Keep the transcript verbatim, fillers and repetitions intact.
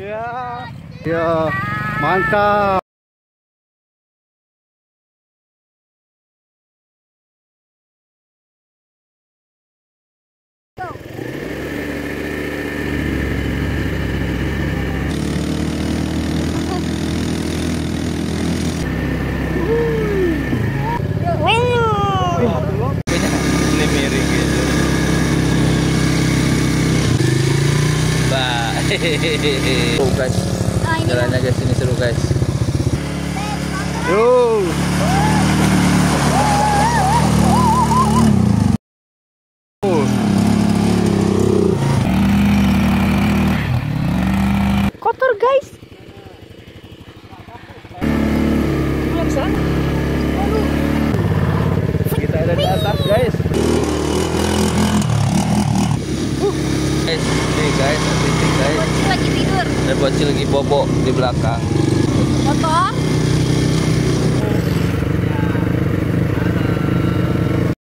Ya. Ya. Mantap. Ini miring gitu. Bah. Oh guys. Jalannya guys, ini seru guys. Yo. Kotor guys. Belum sana. Kita ada di atas guys. Guys, ini guys, ini guys. Bocil lagi tidur. Ada bocil lagi bobo di belakang. Kotor.